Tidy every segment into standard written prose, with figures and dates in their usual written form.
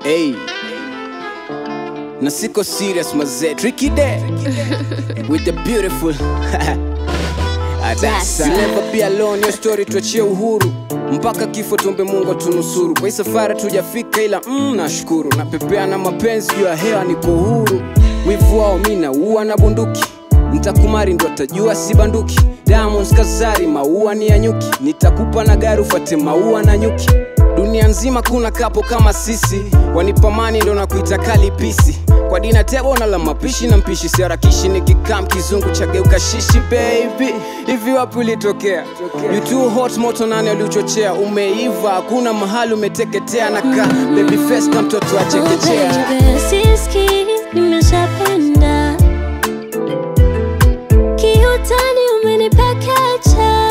Hey, na siko serious mazee, tricky day with the beautiful Adasa. Never be alone, your story tuachie uhuru, mpaka kifo tuombe Mungu atunusuru. Kwa hii safari tujafika ila nashukuru, napepea na mapenzi juu ya hewa niko huru. Wivu wao mina uwa na bunduki, nitakumari ndo atajua si banduki. Diamonds kazari maua ni ya nyuki, nitakupa na gari ufate maua na nyuki. Dunia nzima kuna kapo kama sisi, wanipamani ndo na kuita kali pisi. Kwa dina tebo na la mapishi na mpishi, siarakishi nikikam kizungu chageuka shishi. Baby, hivi wapi ulitokea? You too hot, moto nani aliuchochea? Umeiva, hakuna mahali umeteketea. Naka baby face kama mtoto achekechea. Baby, siski, nimeshapenda kiutani umenipakacha.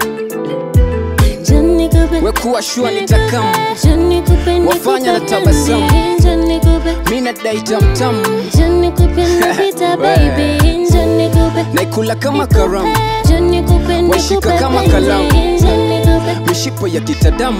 Wekuwa shua nitakamu, wafanya na tabasamu, mina dai tamtamu, naikula kama karamu, waishika kama kalamu, mishipo ya kitadamu.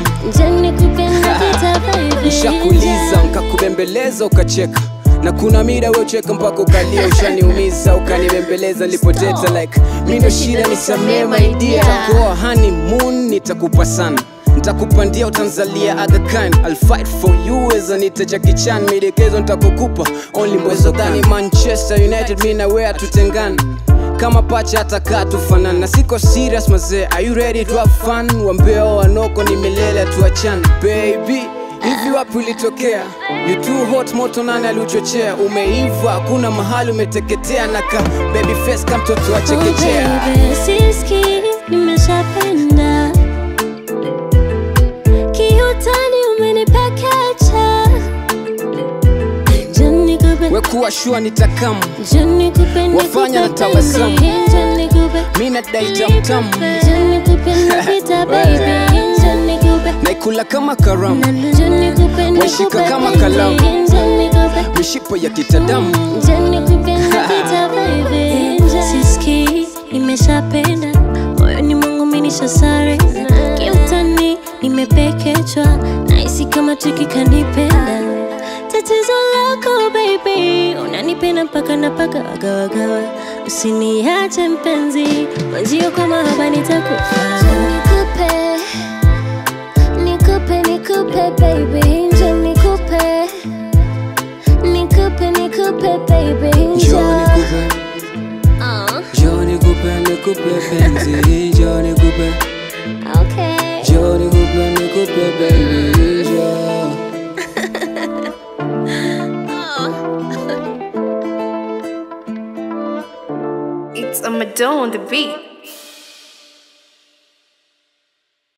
Nishakuliza, nkakubembeleza ukacheka, na kuna mida we ucheka mpaka ukalia. Ushaniumiza, ukanibembeleza, nilipoteta like mino shida nisamee my dear. Kwa honeymoon nitakupa sana, nitakupandia utanzalia Aga Khan. I'll fight for you as Anita Jackie Chan. Midekezo nitakukupa only mwezo gani. Manchester United mi na wewe tutengana, kama pacha atakaa tufanana. Na siko serious mazee, are you ready to have fun? Wambeo wanoko ni milele tuachane. Baby, hivi wapi ulitokea? You too hot, moto nani aliuchochea? Umeiva, hakuna mahali umeteketea. Naka baby face kama mtoto achekechea. Oh baby, siski, nimeshapenda kiutani umenipakacha. Wekuwa shua nitakamu, wafanya na tabasamu, mina dai tamtamu, naikula kama karamu, waishika kama kalamu, mishipo ya kitadamu. Siski, nimeshapenda, moyoni mwangu minisha sare. Kiutani nimepekechwa, nahisi kama tiki kanipenda. Tatizo lako baby, unanipenda mpaka napaka wagawa. Usiniache mpenzi, mwenzio kwa mahaba nitakufa. Nikupe baby, njo nikupe. Nikupe baby, njo Nikupe penzi, njo nikupe. okay. Njo nikupe baby, njo. It's Hamadoo on the beat.